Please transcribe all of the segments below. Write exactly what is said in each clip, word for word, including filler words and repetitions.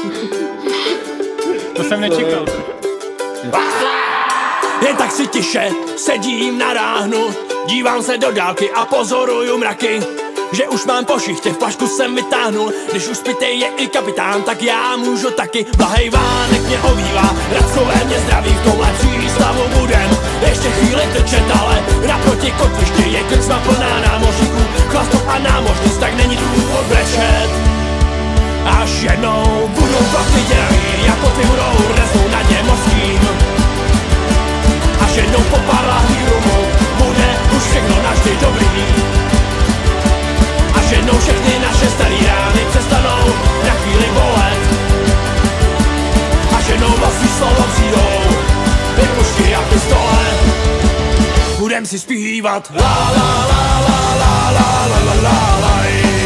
To jsem nečekal. Jen tak si tiše sedím na ráhnu, dívám se do dálky a pozoruju mraky, že už mám po šichtě, flašku jsem vytáhnul. Když už pitej je i kapitán, tak já můžu taky. Blahej vánek mě ovívá, Racové mě zdraví, v tomhle přístavu budem ještě chvíli trčet, ale naproti kotviště je krcma plná námořníků, chlastů a námořnic, tak není důvod brečet. Až jednou budou plachty děraví, jako ty budou reznou na dně mořským. Až jednou po pár lahví rumu bude už všechno navždy dobrý. Až jednou všechny naše starý rány přestanou na chvíli bolet. Až jednou vlastní slovo přijdou vypušky a pistole. Budem si zpívat la la la la la la la la la la.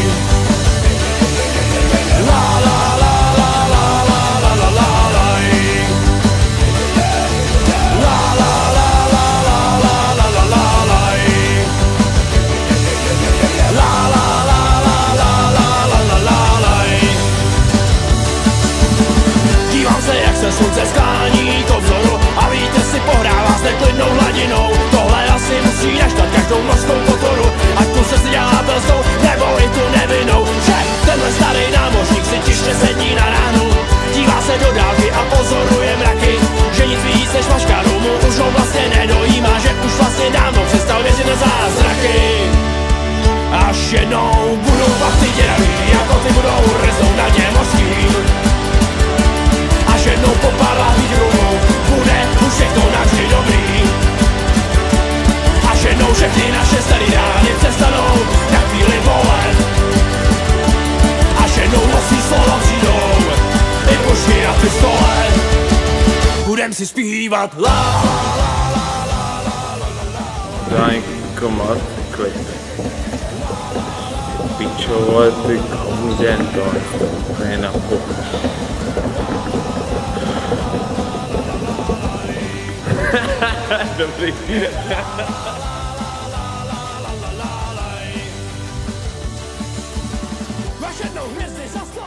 Slunce sklání k obzoru a vítr si pohrává s neklidnou hladinou. Tohle asi musí naštvat každou mořskou pokoru, ať tu se si dělá brzdou nebo i tu nevinnou. Že tenhle starý námořník si tiště sedí na ránu, dívá se do dálky a pozoruje mraky, že nic víc než flaška rumu už ho vlastně nedojímá, že už vlastně dávno přestal věřit na zázraky. Až jednou budou plachty děraví, jako ty budou reznou na dně mořským. Až jednou po pár lahví rumu bude už všechno navždy dobrý. Až jednou všechny naše starý rány přestanou na chvíli bolet. Až jednou nosí slova přijdou i pušky a pistole. Budem si zpívat la la la la la la la. Daj komar, klid. Pičové, ty komuděn, to je na pochod. Dobrý. Až jednou hvězdy zas